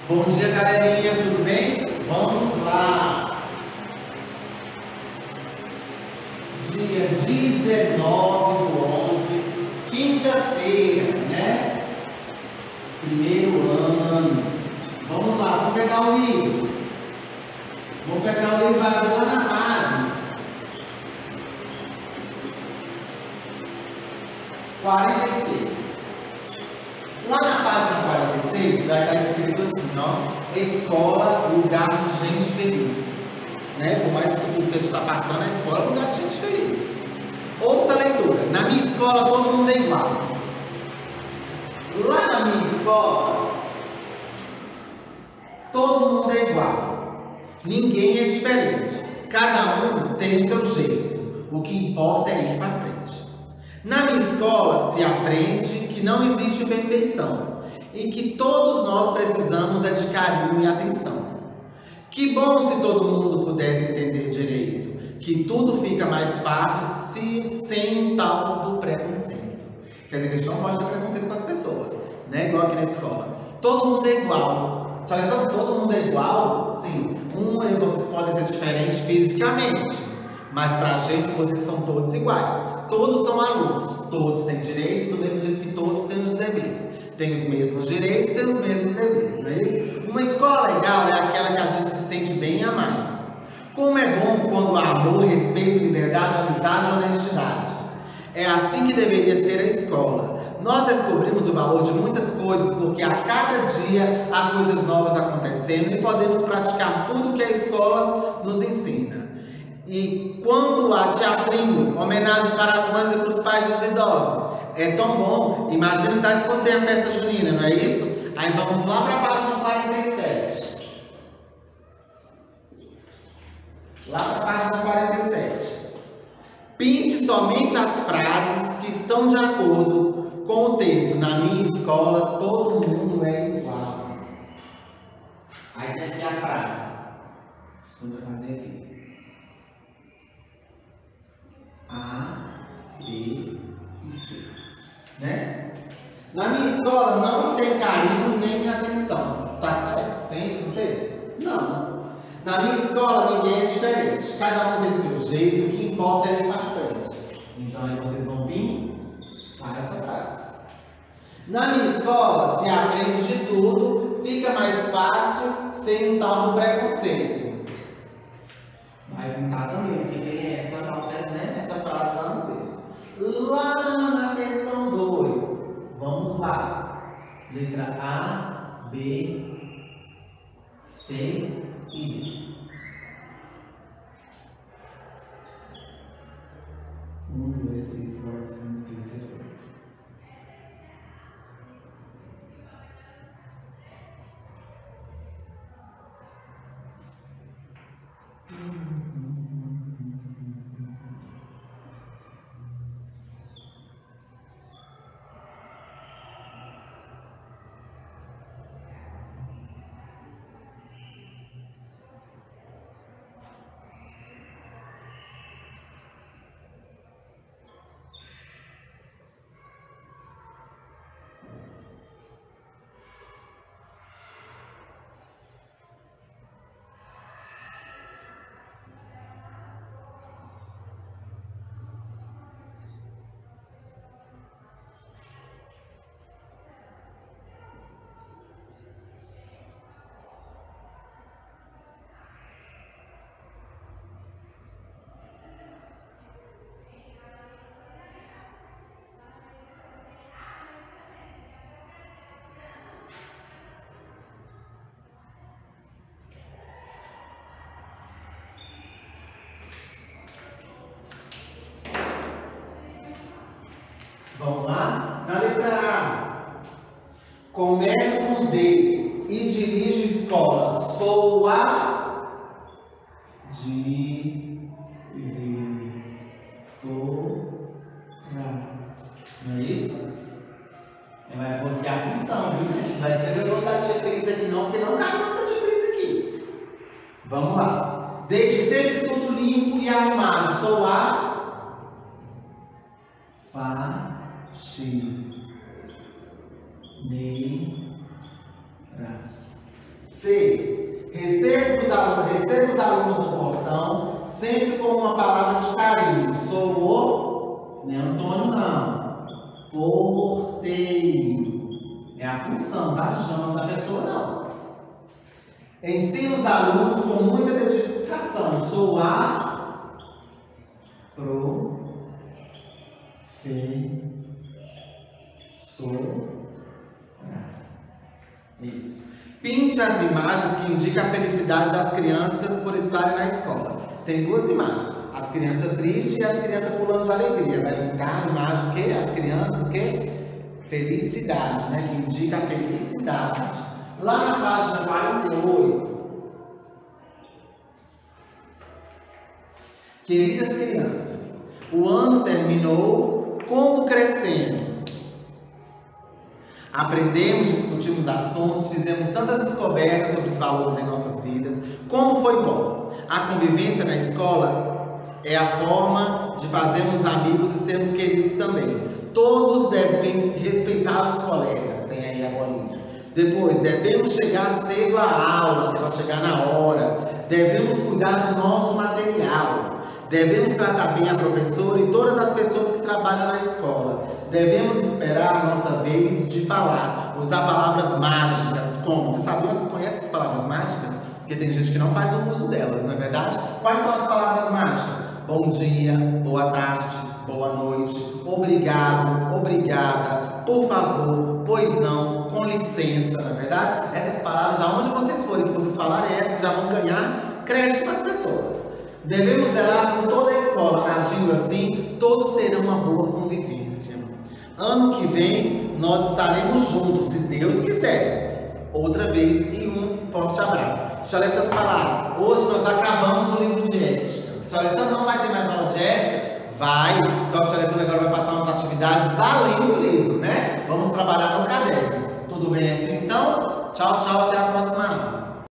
Bom dia, galerinha, tudo bem? Vamos lá! Dia 19/11, quinta-feira, né? Primeiro ano. Vamos lá, vamos pegar o livro. Vamos pegar o livro e vai abrir lá na página 46. Lá na página 46 vai estar escrito assim, ó, escola, lugar de gente feliz. Né? Por mais que o texto está passando, a escola é lugar de gente feliz. Ouça a leitura. Na minha escola todo mundo é igual. Lá na minha escola, todo mundo é igual. Ninguém é diferente. Cada um tem o seu jeito. O que importa é ir para frente. Na minha escola se aprende que não existe perfeição e que todos nós precisamos é de carinho e atenção. Que bom se todo mundo pudesse entender direito, que tudo fica mais fácil sem o tal do preconceito. Quer dizer, a gente não pode ter preconceito com as pessoas, né? Igual aqui na escola. Todo mundo é igual. Só que todo mundo é igual? Sim. Vocês podem ser diferentes fisicamente, mas pra gente vocês são todos iguais. Todos são alunos, todos têm direitos, do mesmo jeito que todos têm os deveres. Tem os mesmos direitos, tem os mesmos deveres, não é isso? Uma escola legal é aquela que a gente se sente bem amado. Como é bom quando há amor, respeito, liberdade, amizade e honestidade. É assim que deveria ser a escola. Nós descobrimos o valor de muitas coisas porque a cada dia há coisas novas acontecendo e podemos praticar tudo o que a escola nos ensina. E quando há teatrinho, homenagem para as mães e para os pais dos idosos, é tão bom. Imagina quando tem a festa junina, não é isso? Aí vamos lá para a página 47. Lá para a página 47. Pinte somente as frases que estão de acordo com o texto. Na minha escola, todo mundo é igual. Aí tem aqui a frase. Vamos fazer aqui. A, B e C. Né? Na minha escola não tem carinho nem atenção. Tá certo? Tem isso no texto? Não. Na minha escola ninguém é diferente. Cada um tem seu jeito, o que importa é ir para frente. Então aí vocês vão vir para essa frase. Na minha escola se aprende de tudo, fica mais fácil sem o tal do preconceito. Vai pintar também, porque tem essa frase lá no texto. Lá na questão 2, vamos lá. Letra A, B, C e D. 1, 2, 3, 4, 5, 6, 7, 8. Vamos lá? Na letra A. Começo com D e dirijo escola. Sou a diretora. Não é isso? Vai pôr aqui a função, viu, gente? Não vai escrever o nome da tia Cris aqui não, porque não cabe o nome da tia Cris aqui. Vamos lá. Deixe sempre tudo limpo e arrumado. Sou a faxineira. C. Recebo os alunos no portão, sempre com uma palavra de carinho. Sou o... Não é Antônio, não. Porteiro. É a função, tá? A gente não é da pessoa, não. Ensino os alunos com muita dedicação. Sou a... Isso. Pinte as imagens que indicam a felicidade das crianças por estarem na escola. Tem duas imagens. As crianças tristes e as crianças pulando de alegria. Vai pintar a imagem que as crianças, que? Felicidade, né? Que indica a felicidade. Lá na página 48. Queridas crianças, o ano terminou, como crescemos? Aprendemos, discutimos assuntos, fizemos tantas descobertas sobre os valores em nossas vidas. Como foi bom! A convivência na escola é a forma de fazermos amigos e sermos queridos também. Todos devem respeitar os colegas, tem aí a bolinha. Depois, devemos chegar cedo à aula, para chegar na hora. Devemos cuidar do nosso material. Devemos tratar bem a professora e todas as pessoas que trabalham na escola. Devemos esperar a nossa vez de falar, usar palavras mágicas, como? Você sabia, vocês conhecem as palavras mágicas? Porque tem gente que não faz o uso delas, não é verdade? Quais são as palavras mágicas? Bom dia, boa tarde, boa noite, obrigado, obrigada, por favor, pois não, com licença, não é verdade? Essas palavras, aonde vocês forem, que vocês falarem essas, já vão ganhar crédito para as pessoas. Devemos zelar por toda a escola, agindo assim, todos terão uma boa convivência. Ano que vem, nós estaremos juntos, se Deus quiser. Outra vez, e um forte abraço. Tia Alessandra falar, hoje nós acabamos o livro de ética. Tia Alessandra não vai ter mais aula de ética? Vai, só que a Tia Alessandra agora vai passar umas atividades além do livro, né? Vamos trabalhar no caderno. Tudo bem assim então? Tchau, tchau, até a próxima aula.